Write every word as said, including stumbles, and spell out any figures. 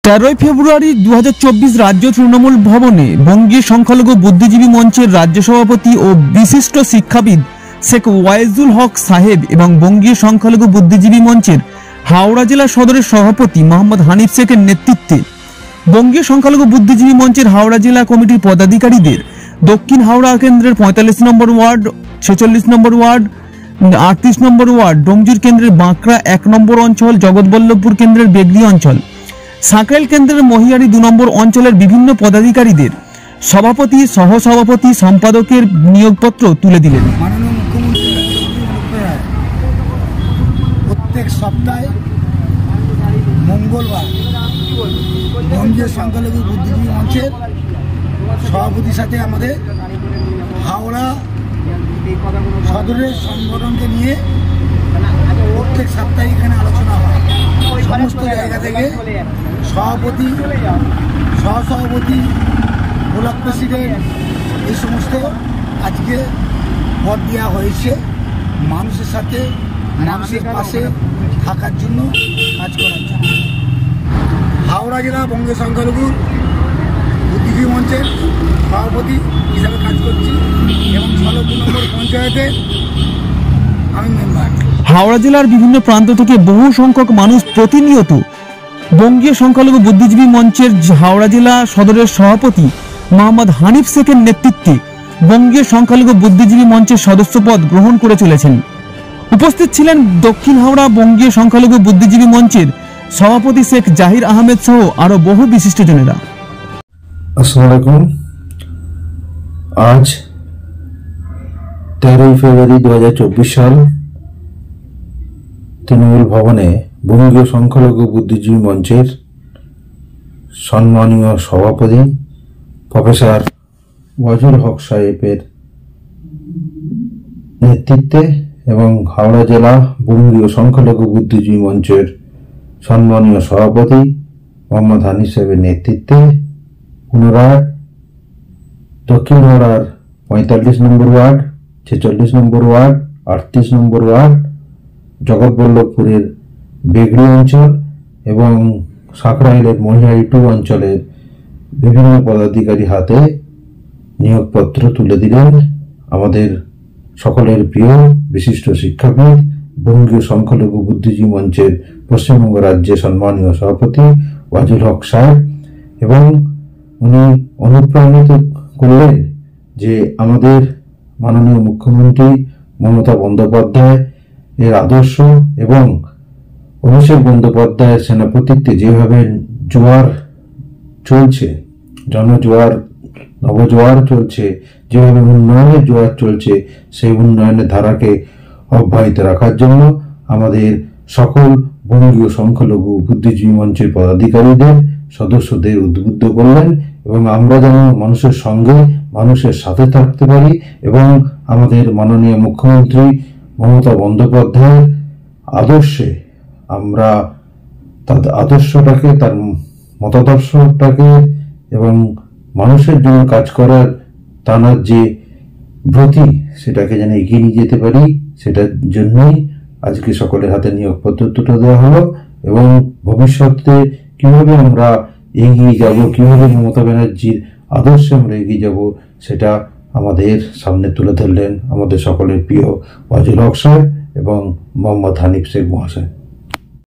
তেরোই ফেব্রুয়ারি দু হাজার চব্বিশ রাজ্য তৃণমূল ভবনে বঙ্গীয় সংখ্যালঘু বুদ্ধিজীবী মঞ্চের রাজ্য সভাপতি ও বিশিষ্ট শিক্ষাবিদ শেখ ওয়াইজুল হক সাহেব এবং বঙ্গীয় সংখ্যালঘু বুদ্ধিজীবী মঞ্চের হাওড়া জেলা সদরের সভাপতি মোহাম্মদ হানিফ শেখের নেতৃত্বে বঙ্গীয় সংখ্যালঘু বুদ্ধিজীবী মঞ্চের হাওড়া জেলা কমিটির পদাধিকারীদের দক্ষিণ হাওড়া কেন্দ্রের পঁয়তাল্লিশ নম্বর ওয়ার্ড, ছেচল্লিশ নম্বর ওয়ার্ড, আটত্রিশ নম্বর ওয়ার্ড, ডোমজুর কেন্দ্রের বাঁকড়া এক নম্বর অঞ্চল, জগৎবল্লভপুর কেন্দ্রের বেগলি অঞ্চল, সাঁকরাইল কেন্দ্রের মহিয়ারি দু নম্বর অঞ্চলের বিভিন্ন পদাধিকারীদের সভাপতি, সহসভাপতি, সম্পাদকের নিয়োগপত্র তুলে দিলেন। মাননীয় মুখ্যমন্ত্রী প্রত্যেক সপ্তাহে মঙ্গলবার বঙ্গীয় সংখ্যালঘু বুদ্ধিজীবী মঞ্চের সভাপতির সাথে আমাদের হাওড়া সদরের সংগঠনকে নিয়ে প্রত্যেক সপ্তাহে এখানে আলোচনা হয়। সমস্ত জায়গা থেকে সভাপতি, সহসভাপতি, ব্লক প্রেসিডেন্ট এই সমস্ত আজকে পদ দেওয়া হয়েছে মানুষের সাথে, মানুষের পাশে থাকার জন্য, কাজ করার জন্য। হাওড়া জেলা বঙ্গীয় সংখ্যালঘু বুদ্ধিজীবী মঞ্চের সভাপতি হিসাবে কাজ করছি এবং ষোলো দু নম্বর পঞ্চায়েতে আমি মেম্বার। হাওড়া জেলার বিভিন্ন প্রান্ত থেকে বহু সংখ্যক মানুষ প্রতিনিয়ত বঙ্গীয় সংখ্যালঘু বুদ্ধিজীবী মঞ্চের হাওড়া জেলা সদরের সভাপতি মোহাম্মদ হানিফ শেখের নেতৃত্বে বঙ্গীয় সংখ্যালঘু বুদ্ধিজীবী মঞ্চের সদস্যপদ গ্রহণ করে চলেছেন। উপস্থিত ছিলেন দক্ষিণ হাওড়া বঙ্গীয় সংখ্যালঘু বুদ্ধিজীবী মঞ্চের সভাপতি শেখ জাহির আহমেদ সহ আরো বহু বিশিষ্টজনেরা। আসসালামু আলাইকুম। আজ তেরোই ফেব্রুয়ারি দু হাজার চব্বিশ সাল তৃণমূল ভবনে বঙ্গীয় সংখ্যালঘু বুদ্ধিজীবী মঞ্চের সম্মানীয় সভাপতি প্রফেসর ওয়াজুল হক সাহেবের নেতৃত্বে এবং হাওড়া জেলা বঙ্গীয় সংখ্যালঘু বুদ্ধিজীবী মঞ্চের সম্মানীয় সভাপতি মোহাম্মদ হানিফ সাহেবের নেতৃত্বে পুনরায় দক্ষিণ হাওড়ার পঁয়তাল্লিশ নম্বর ওয়ার্ড, ছেচল্লিশ নম্বর ওয়ার্ড, আটত্রিশ নম্বর ওয়ার্ড, জগৎবল্লভপুরের বেগড়ি অঞ্চল এবং সাঁকরাইলের মহিয়ারি টু অঞ্চলের বিভিন্ন পদাধিকারী হাতে নিয়োগপত্র তুলে দিলেন আমাদের সকলের প্রিয় বিশিষ্ট শিক্ষাবিদ বঙ্গীয় সংখ্যালঘু বুদ্ধিজীবী মঞ্চের পশ্চিমবঙ্গ রাজ্যের সম্মানীয় সভাপতি ওয়াজুল হক সাহেব। এবং উনি অনুপ্রাণিত করলেন যে আমাদের মাননীয় মুখ্যমন্ত্রী মমতা বন্দ্যোপাধ্যায় এর আদর্শ এবং অভিষেক বন্দ্যোপাধ্যায়ের সেনাপতিত্বে যেভাবে জোয়ার চলছে, জনজোয়ার, নবজোয়ার চলছে, যেভাবে উন্নয়নের জোয়ার চলছে, সেই উন্নয়নের ধারাকে অব্যাহত রাখার জন্য আমাদের সকল বঙ্গীয় সংখ্যালঘু বুদ্ধিজীবী মঞ্চের পদাধিকারীদের সদস্যদের উদ্বুদ্ধ করলেন এবং আমরা যেন মানুষের সঙ্গে, মানুষের সাথে থাকতে পারি এবং আমাদের মাননীয় মুখ্যমন্ত্রী মমতা বন্দ্যোপাধ্যায়ের আদর্শে আমরা তার আদর্শটাকে, তার মতাদর্শটাকে এবং মানুষের জন্য কাজ করার তার যে ব্রতী, সেটাকে যেন এগিয়ে নিয়ে যেতে পারি, সেটার জন্যই আজকে সকলের হাতে নিয়োগপত্র তুলে দেওয়া হলো। এবং ভবিষ্যতে কিভাবে আমরা এগিয়ে যাব, কিভাবে মমতা ব্যানার্জির আদর্শে আমরা এগিয়ে যাব, সেটা আমাদের সামনে তুলে ধরলেন আমাদের সকলের প্রিয় ওয়াজুল হক সাহেব এবং মোহাম্মদ হানিফ শেখ মহাশয়।